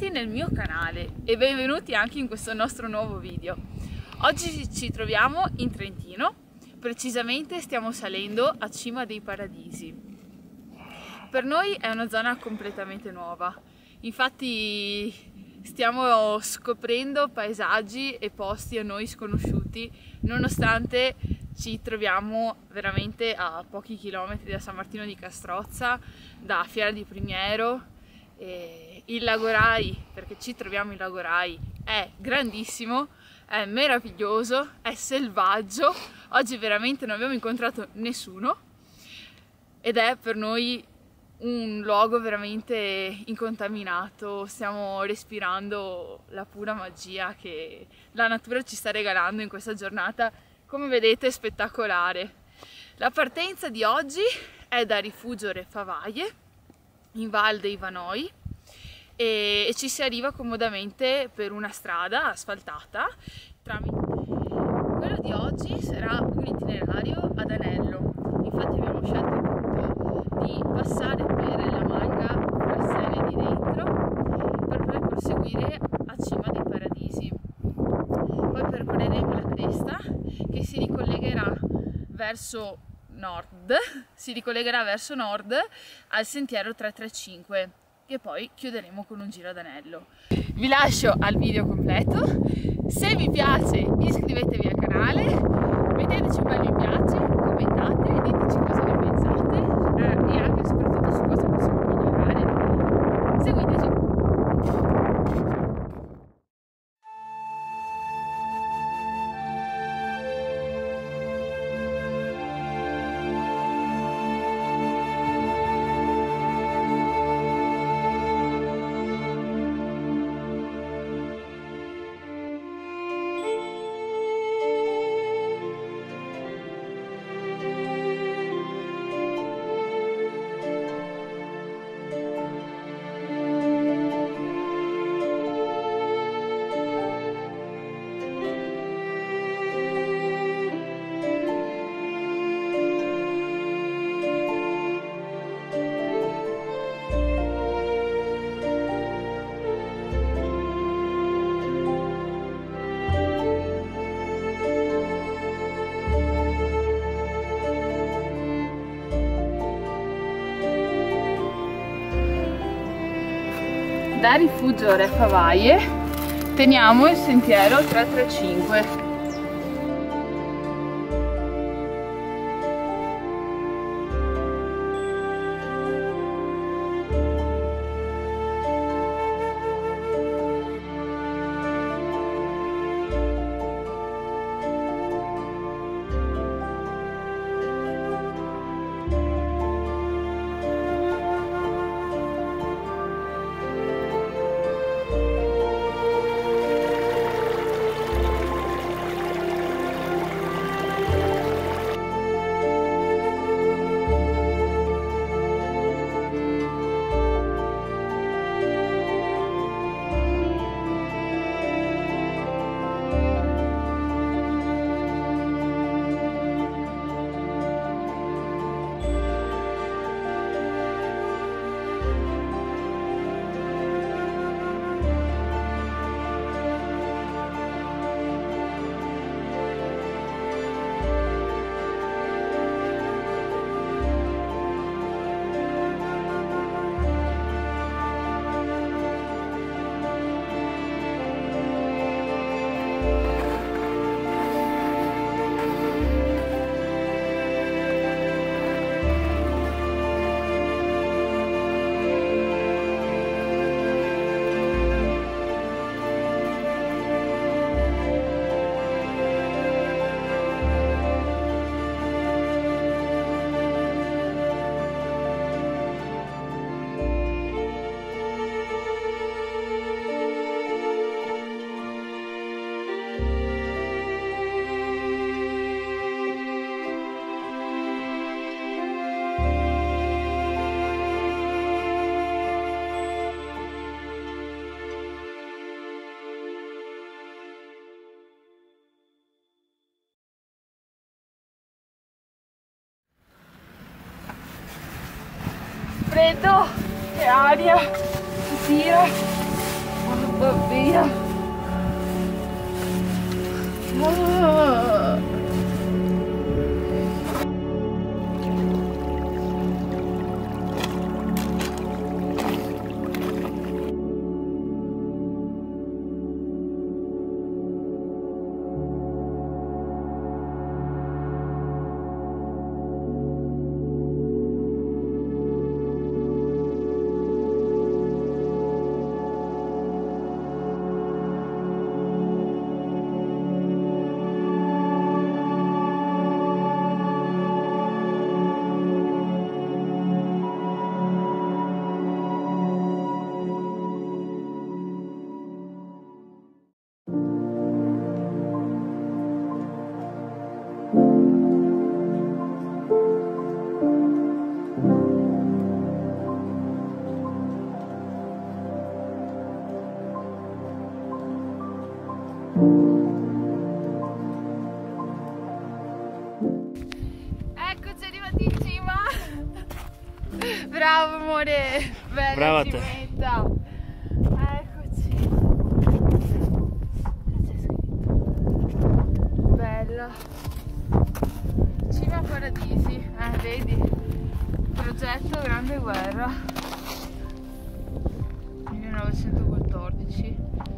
benvenuti nel mio canale e benvenuti anche in questo nostro nuovo video. Oggi ci troviamo in Trentino, precisamente stiamo salendo a Cima dei Paradisi. Per noi è una zona completamente nuova, infatti stiamo scoprendo paesaggi e posti a noi sconosciuti, nonostante ci troviamo veramente a pochi chilometri da San Martino di Castrozza, da Fiera di Primiero. Il Lagorai, perché ci troviamo in Lagorai, è grandissimo, è meraviglioso, è selvaggio. Oggi veramente non abbiamo incontrato nessuno ed è per noi un luogo veramente incontaminato. Stiamo respirando la pura magia che la natura ci sta regalando in questa giornata, come vedete, spettacolare. La partenza di oggi è da Rifugio Re Favaie in Val dei Vanoi e ci si arriva comodamente per una strada asfaltata. Quello di oggi sarà un itinerario ad anello, infatti abbiamo scelto appunto di passare per la Malga Frassene di Dentro per poi proseguire a Cima dei Paradisi. Poi percorreremo la cresta che si ricollegherà verso nord al sentiero 335, che poi chiuderemo con un giro ad anello. Vi lascio al video completo. Se vi piace iscrivetevi al canale, metteteci un bel mi piace, commentate e diteci cosa ne pensate e anche e soprattutto su cosa possiamo migliorare. Seguiteci! Da Rifugio Re Favaie teniamo il sentiero 335. Freddo, che aria, si tira. Va via. Ah. Eccoci arrivati in cima. Bravo amore, bella. Brava te. Cimetta. Eccoci. Bella. Cima Paradisi. Vedi? Progetto Grande Guerra 1914.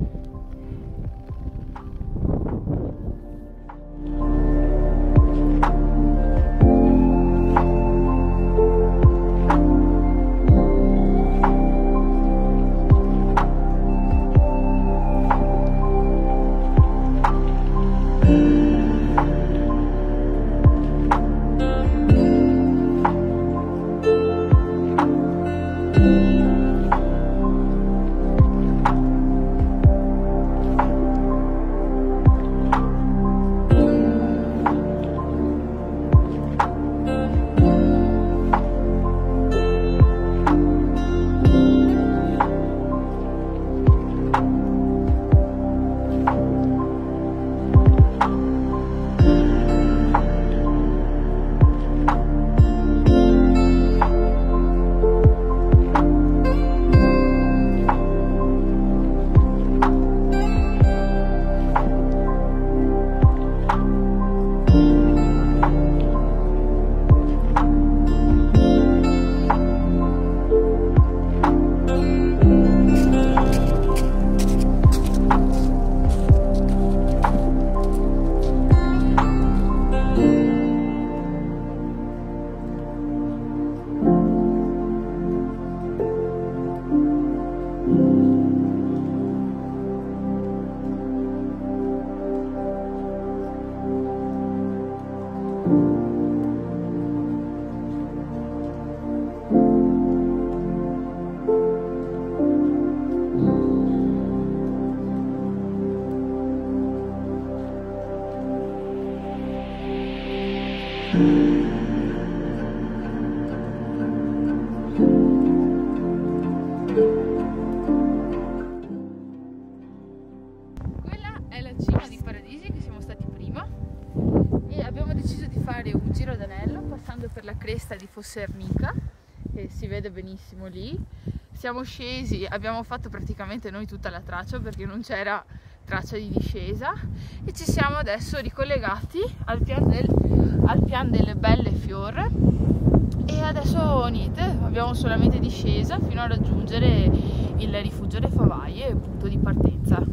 Quella è la cima di Paradisi che siamo stati prima e abbiamo deciso di fare un giro d'anello passando per la cresta di Fossernica, che si vede benissimo lì. Siamo scesi, abbiamo fatto praticamente noi tutta la traccia perché non c'era traccia di discesa e ci siamo adesso ricollegati al pian delle Belle Fiore e adesso niente, abbiamo solamente discesa fino a raggiungere il rifugio delle Favaie, punto di partenza.